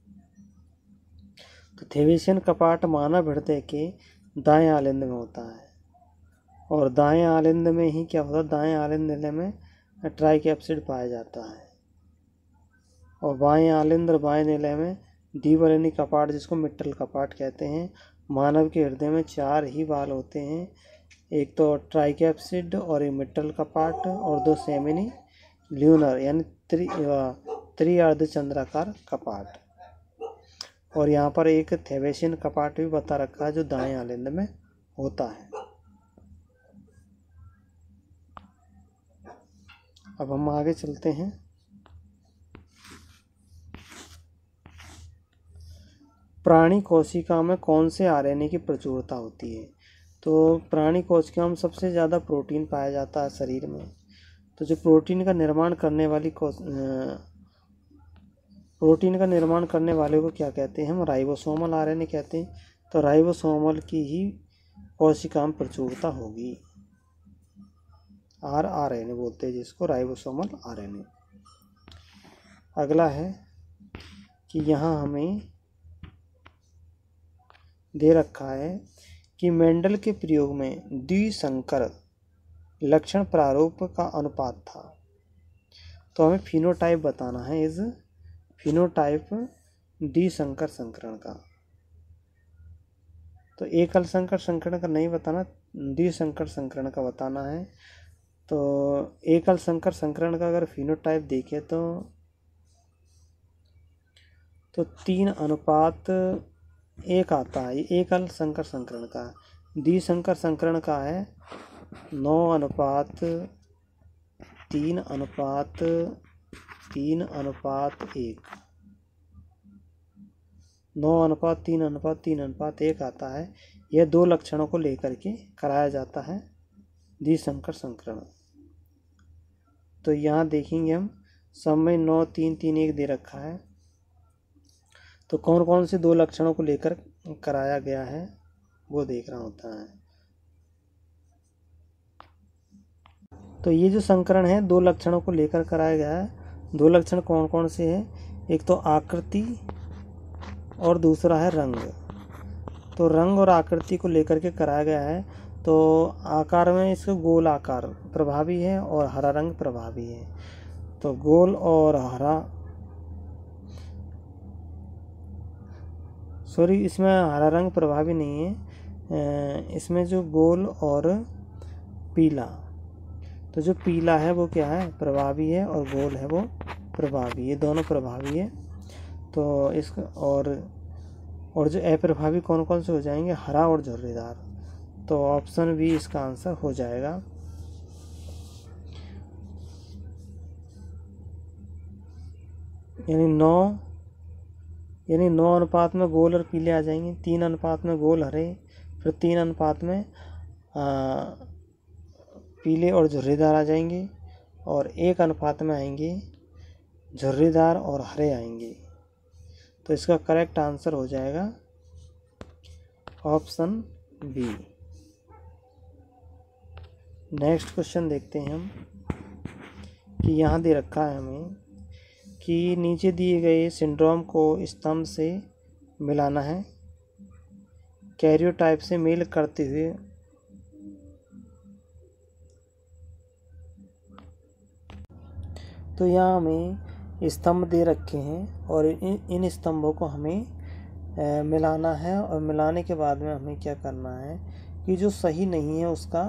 तो थेवेसियन कपाट मानव हृदय के दाएं आलिंद में होता है, और दाएं आलिंद में ही क्या होता है, दाएं आलिंद निलय में ट्राइकैप्सिड पाया जाता है, और बाएं आलिंद और बाएं निलय में द्विवलनी कपाट जिसको मिट्रल कपाट कहते हैं। मानव के हृदय में 4 ही वाल होते हैं, एक तो ट्राइकैप्सिड और एक मिट्रल का पार्ट और दो सेमिनी ल्यूनर यानी त्रिअर्धचंद्राकार कपाट। और यहाँ पर एक थेवेशियन कपाट भी बता रखा है जो दाएं आलिंद में होता है। अब हम आगे चलते हैं। प्राणी कोशिका में कौन से आरएनए की प्रचुरता होती है? तो प्राणी कोशिका में सबसे ज़्यादा प्रोटीन पाया जाता है शरीर में। तो जो प्रोटीन का निर्माण करने वाले को क्या कहते हैं? हम राइबोसोमल आरएनए कहते हैं। तो राइबोसोमल की ही कोशिका में प्रचुरता होगी। आरएनए बोलते हैं जिसको, राइबोसोमल आरएनए। अगला है कि यहाँ हमें दे रखा है कि मेंडल के प्रयोग में द्विसंकर लक्षण प्रारूप का अनुपात था। तो हमें फिनोटाइप बताना है, इस फिनोटाइप द्विसंकर संकरण का। तो एकल संकर संकरण का नहीं बताना, द्विसंकर संकरण का बताना है। तो एकल संकर संकरण का अगर फिनोटाइप देखें तो 3:1 आता है, एकल संकर संकरण का। द्विसंकर संकरण का है 9:3:3:1। 9:3:3:1 आता है। यह 2 लक्षणों को लेकर के कराया जाता है द्विसंकर संकरण। तो यहाँ देखेंगे हम सब में 9:3:3:1 दे रखा है। तो कौन कौन से 2 लक्षणों को लेकर कराया गया है वो देखना होता है। तो ये जो संकरण है 2 लक्षणों को लेकर कराया गया है। 2 लक्षण कौन कौन से हैं? एक तो आकृति और दूसरा है रंग। तो रंग और आकृति को लेकर के कराया गया है। तो आकार में इसका गोल आकार प्रभावी है और हरा रंग प्रभावी है। तो गोल और हरा, इसमें हरा रंग प्रभावी नहीं है, इसमें जो गोल और पीला, तो जो पीला है वो क्या है? प्रभावी है, और गोल है वो प्रभावी, ये दोनों प्रभावी है। तो इसका और जो अप्रभावी कौन कौन से हो जाएंगे? हरा और झुर्रीदार। तो ऑप्शन बी इसका आंसर हो जाएगा। यानी 9 अनुपात में गोल और पीले आ जाएंगे, 3 अनुपात में गोल हरे, फिर 3 अनुपात में पीले और झुर्रीदार आ जाएंगे, और 1 अनुपात में आएंगे झुर्रीदार और हरे आएंगे। तो इसका करेक्ट आंसर हो जाएगा ऑप्शन बी। नेक्स्ट क्वेश्चन देखते हैं हम कि यहाँ दे रखा है हमें कि नीचे दिए गए सिंड्रोम को स्तंभ से मिलाना है कैरियोटाइप से मेल करते हुए। तो यहाँ हमें स्तंभ दे रखे हैं और इन स्तंभों को हमें मिलाना है, और मिलाने के बाद में हमें क्या करना है कि जो सही नहीं है उसका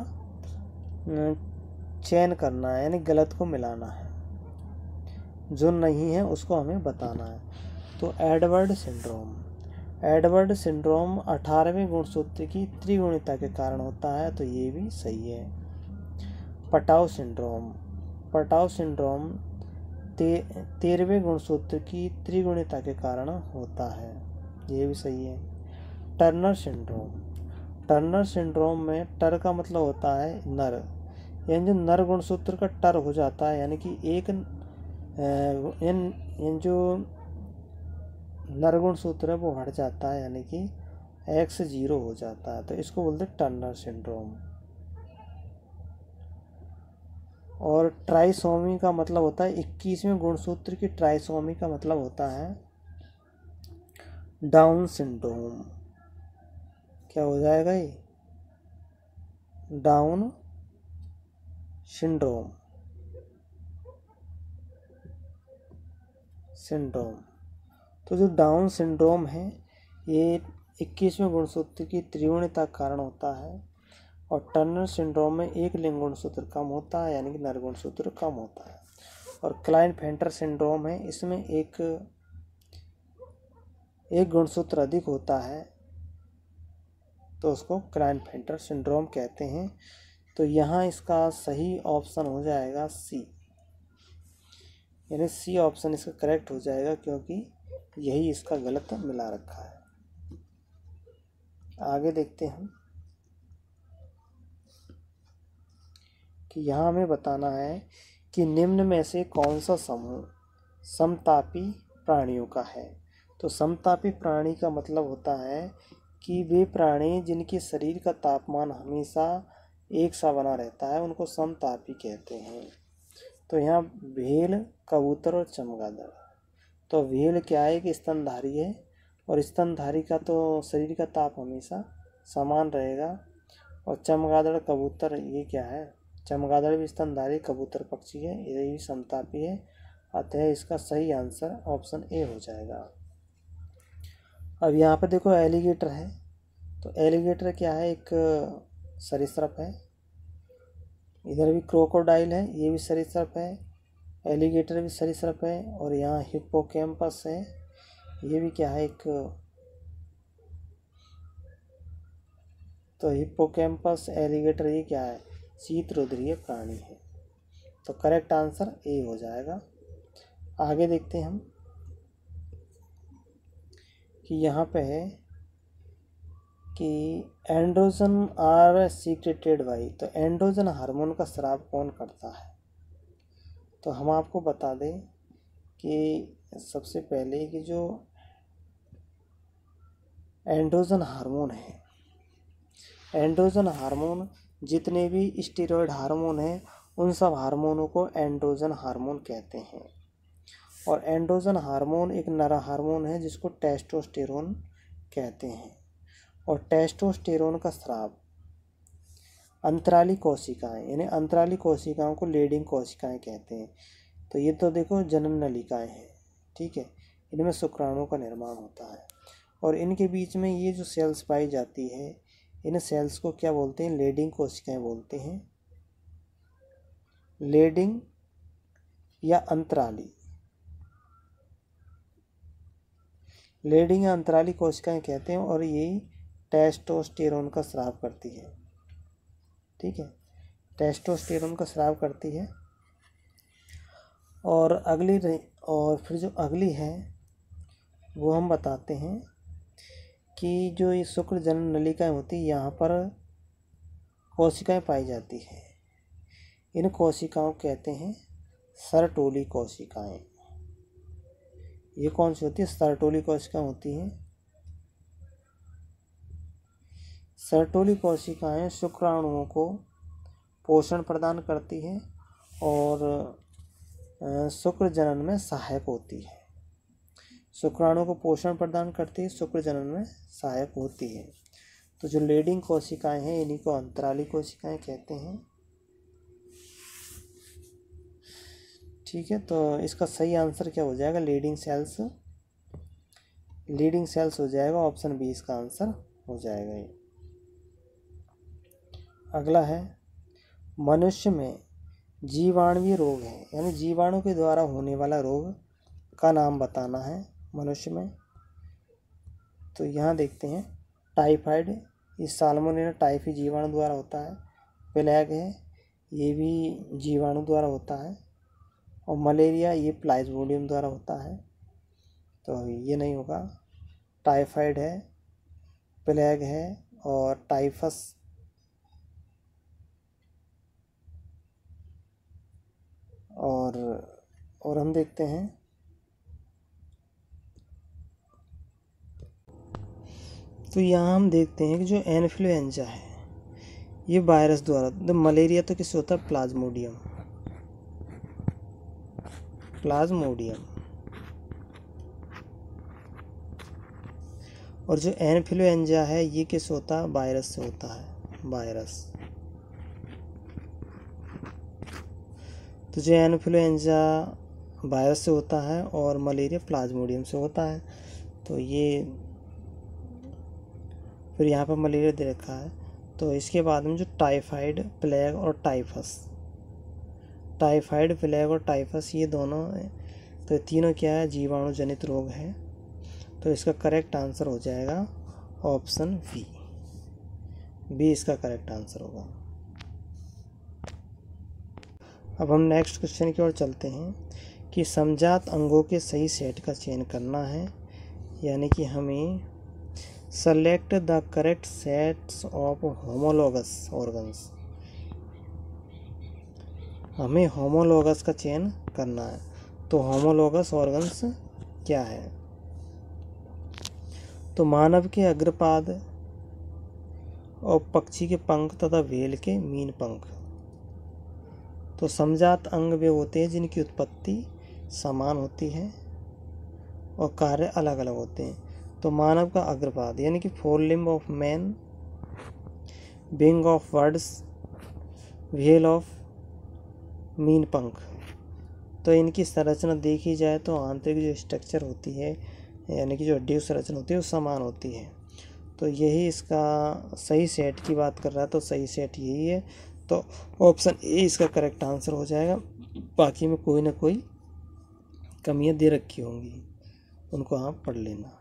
चयन करना है, यानी गलत को मिलाना है, जो नहीं है उसको हमें बताना है। तो एडवर्ड सिंड्रोम 18वें गुणसूत्र की त्रिगुणिता के कारण होता है, तो ये भी सही है। पटाव सिंड्रोम 13वें गुणसूत्र की त्रिगुणिता के कारण होता है, ये भी सही है। टर्नर सिंड्रोम में टर का मतलब होता है नर, यानी जो नर गुणसूत्र का टर हो जाता है, यानी कि एक जो नर गुणसूत्र है वो हट जाता है, यानी कि X 0 हो जाता है, तो इसको बोलते हैं टर्नर सिंड्रोम। और ट्राइसोमी का मतलब होता है 21वें गुणसूत्र की ट्राइसोमी का मतलब होता है डाउन सिंड्रोम। क्या हो जाएगा ये? Down syndrome. तो जो डाउन सिंड्रोम है ये 21वें गुणसूत्र की त्रिगुणिता कारण होता है, और टर्नर सिंड्रोम में एक लिंग गुणसूत्र कम होता है, यानी कि नर गुणसूत्र कम होता है। और क्लाइनफेल्टर सिंड्रोम है, इसमें एक गुणसूत्र अधिक होता है, तो उसको क्लाइनफेल्टर सिंड्रोम कहते हैं। तो यहाँ इसका सही ऑप्शन हो जाएगा सी, यानी सी ऑप्शन इसका करेक्ट हो जाएगा, क्योंकि यही इसका गलत मिला रखा है। आगे देखते हैं कि यहाँ हमें बताना है कि निम्न में से कौन सा समूह समतापी प्राणियों का है। तो समतापी प्राणी का मतलब होता है कि वे प्राणी जिनके शरीर का तापमान हमेशा एक सा बना रहता है, उनको समतापी कहते हैं। तो यहाँ भेल, कबूतर और चमगादड़। तो भेल क्या है कि स्तनधारी है, और स्तनधारी का तो शरीर का ताप हमेशा समान रहेगा। और चमगादड़, कबूतर, ये क्या है, चमगादड़ भी स्तनधारी, कबूतर पक्षी है, ये भी समतापी है। अतः इसका सही आंसर ऑप्शन ए हो जाएगा। अब यहाँ पे देखो एलिगेटर है, तो एलिगेटर क्या है, एक सरीसृप है। इधर भी क्रोकोडाइल है, ये भी सरीसृप है, एलिगेटर भी सरीसृप है। और यहाँ हिप्पोकैम्पस है, ये भी क्या है, एक तो हिप्पोकैम्पस, एलिगेटर, ये क्या है, शीतरुद्रीय प्राणी है। तो करेक्ट आंसर ए हो जाएगा। आगे देखते हैं हम कि यहाँ पे है कि एंड्रोजन आर सीक्रेटेड बाई। तो एंड्रोजन हार्मोन का स्राव कौन करता है। तो हम आपको बता दें कि सबसे पहले कि जो एंड्रोजन हार्मोन है, एंड्रोजन हार्मोन जितने भी स्टेरॉयड हार्मोन हैं, उन सब हार्मोनों को एंड्रोजन हार्मोन कहते हैं। और एंड्रोजन हार्मोन एक नर हार्मोन है जिसको टेस्टोस्टेरोन कहते हैं। और टेस्टोस्टेरोन का स्राव अंतराली कोशिकाएं, यानी अंतराली कोशिकाओं को लेडिंग कोशिकाएं कहते हैं। तो ये तो देखो जनन नलिकाएं हैं, ठीक है, इनमें शुक्राणुओं का निर्माण होता है। और इनके बीच में ये जो सेल्स पाई जाती है, इन सेल्स को क्या बोलते हैं, लेडिंग कोशिकाएं बोलते हैं। लेडिंग या अंतराली, लेडिंग या अंतराली कोशिकाएं कहते हैं। और ये टेस्टोस्टेरोन का स्राव करती है, ठीक है, टेस्टोस्टेरोन का स्राव करती है। और फिर जो अगली है वो हम बताते हैं कि जो ये शुक्र जनन नलिकाएं होती है, यहाँ पर कोशिकाएं पाई जाती हैं। इन कोशिकाओं कहते हैं सरटोली कोशिकाएं। ये कौन सी होती है, सरटोली कोशिकाएं होती हैं। सरटोली कोशिकाएं शुक्राणुओं को पोषण प्रदान करती हैं और शुक्र जनन में सहायक होती है। शुक्राणुओं को पोषण प्रदान करती है, शुक्र जनन में सहायक होती है। तो जो लेडिंग कोशिकाएं हैं, इन्हीं को अंतराली कोशिकाएं कहते हैं, ठीक है। तो इसका सही आंसर क्या हो जाएगा, लीडिंग सेल्स, लीडिंग सेल्स हो जाएगा। ऑप्शन बी इसका आंसर हो जाएगा ये। अगला है मनुष्य में जीवाणुवीय रोग है, यानी जीवाणु के द्वारा होने वाला रोग का नाम बताना है मनुष्य में। तो यहाँ देखते हैं टाइफाइड, ये साल्मोनेला टाइफी जीवाणु द्वारा होता है। प्लेग है, ये भी जीवाणु द्वारा होता है। और मलेरिया, ये प्लाज्मोडियम द्वारा होता है, तो ये नहीं होगा। टाइफाइड है, प्लेग है और टाइफस, और हम देखते हैं तो यहाँ हम देखते हैं कि जो इन्फ्लुएंजा है ये वायरस द्वारा, तो मलेरिया तो किससे होता है, प्लाज्मोडियम, प्लाज्मोडियम। और जो इन्फ्लुएंजा है ये किस होता है, वायरस से होता है, वायरस। तो जो इन्फ्लुएंजा वायरस से होता है और मलेरिया प्लाज्मोडियम से होता है। तो ये फिर यहाँ पर मलेरिया दे रखा है, तो इसके बाद में जो टाइफाइड, प्लेग और टाइफस, टाइफाइड, प्लेग और टाइफस ये दोनों, तो तीनों क्या है, जीवाणु जनित रोग है। तो इसका करेक्ट आंसर हो जाएगा ऑप्शन बी, बी इसका करेक्ट आंसर होगा। अब हम नेक्स्ट क्वेश्चन की ओर चलते हैं कि समजात अंगों के सही सेट का चयन करना है, यानी कि हमें select the correct sets of homologous organs, हमें होमोलोगस का चयन करना है। तो होमोलोगस ऑर्गन्स क्या है? तो मानव के अग्रपाद और पक्षी के पंख तथा व्हेल के मीन पंख। तो समजात अंग वे होते हैं जिनकी उत्पत्ति समान होती है और कार्य अलग अलग होते हैं। तो मानव का अग्रपाद यानी कि fore limb of man, wing of birds, whale of मीन पंख। तो इनकी संरचना देखी जाए तो आंतरिक जो स्ट्रक्चर होती है, यानी कि जो हड्डी संरचना होती है वो समान होती है। तो यही इसका सही सेट की बात कर रहा है, तो सही सेट यही है। तो ऑप्शन ए इसका करेक्ट आंसर हो जाएगा। बाकी में कोई ना कोई कमियां दे रखी होंगी, उनको आप पढ़ लेना।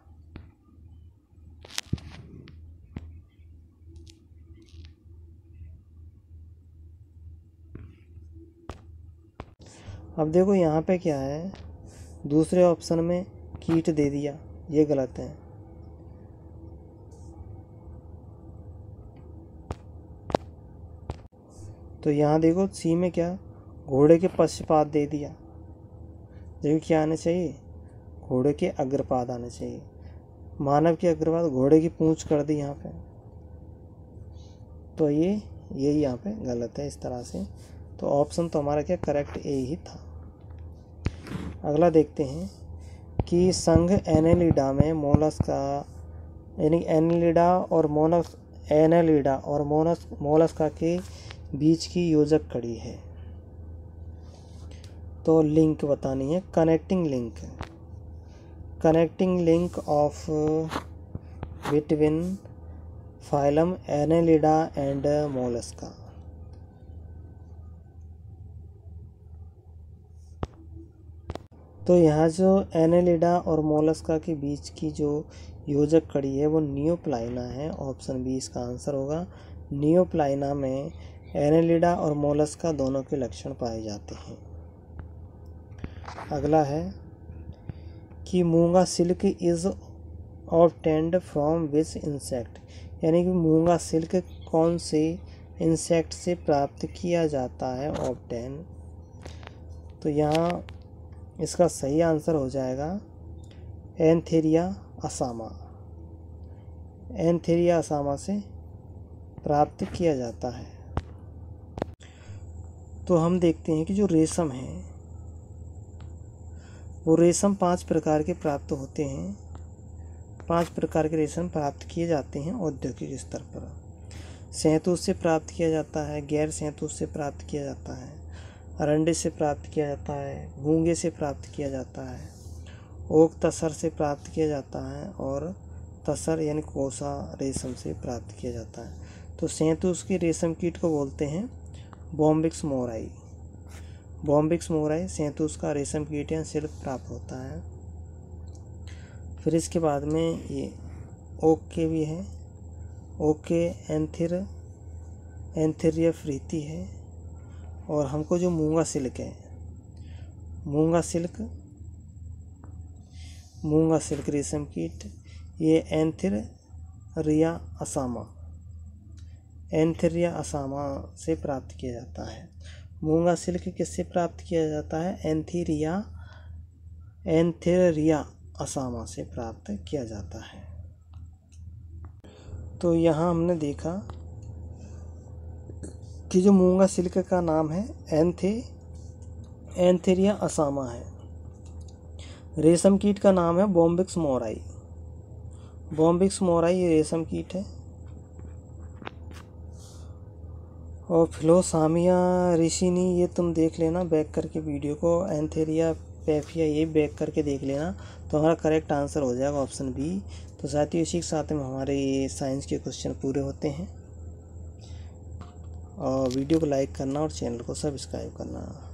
अब देखो यहाँ पे क्या है, दूसरे ऑप्शन में कीट दे दिया, ये गलत है। तो यहाँ देखो सी में क्या, घोड़े के पश्चपाद दे दिया, जबकि क्या आने चाहिए, घोड़े के अग्रपाद आने चाहिए। मानव के अग्रपाद, घोड़े की पूंछ कर दी यहाँ पे, तो यही यहाँ पे गलत है इस तरह से। तो ऑप्शन तो हमारा क्या करेक्ट ए ही था। अगला देखते हैं कि संघ एनेलिडा में मोलस्का, यानी एनेलिडा और मोलस्का के बीच की योजक कड़ी है। तो लिंक बतानी है, connecting link of between phylum Annelida and Mollusca. तो यहाँ जो एनेलिडा और मोलस्का के बीच की जो योजक कड़ी है वो नियोप्लाइना है। ऑप्शन बी इसका आंसर होगा। नियोप्लाइना में एनेलिडा और मोलस्का दोनों के लक्षण पाए जाते हैं। अगला है कि मूंगा silk is obtained from which insect, यानी कि मूंगा सिल्क कौन से इंसेक्ट से प्राप्त किया जाता है, ऑब्टेन। तो यहाँ इसका सही आंसर हो जाएगा एंथेरिया असामा, एंथेरिया असामा से प्राप्त किया जाता है। तो हम देखते हैं कि जो रेशम है वो रेशम 5 प्रकार के प्राप्त होते हैं। 5 प्रकार के रेशम प्राप्त किए जाते हैं औद्योगिक स्तर पर। शहतूत से प्राप्त किया जाता है, गैर शहतूत से प्राप्त किया जाता है, अरंडे से प्राप्त किया जाता है, मूंगे से प्राप्त किया जाता है, ओक तसर से प्राप्त किया जाता है और तसर यानी कोसा रेशम से प्राप्त किया जाता है। तो शहतूत के रेशम कीट को बोलते हैं बॉम्बिक्स मोराई। बॉम्बिक्स मोराई शहतूत का रेशम कीट या सिल्क प्राप्त होता है। फिर इसके बाद में ये ओक के भी है, ओक के एंथेरिया फ्रीती है। और हमको जो मूंगा सिल्क है, मूंगा सिल्क रेशम कीट, ये एंथेरिया असामा से प्राप्त किया जाता है। मूंगा सिल्क किससे प्राप्त किया जाता है, एंथेरिया असामा से प्राप्त किया जाता है। तो यहाँ हमने देखा कि जो मूंगा सिल्क का नाम है एंथेरिया असामा है, रेशम कीट का नाम है बॉम्बिक्स मोराई। बॉम्बिक्स मोराई ये रेशम कीट है। और फिलोसामिया रिसिनी ये तुम देख लेना बैक करके वीडियो को, एंथेरिया पैफिया ये बैक करके देख लेना, तो हमारा करेक्ट आंसर हो जाएगा ऑप्शन बी। तो साथियों इसी के साथ में हमारे ये साइंस के क्वेश्चन पूरे होते हैं। और वीडियो को लाइक करना और चैनल को सब्सक्राइब करना।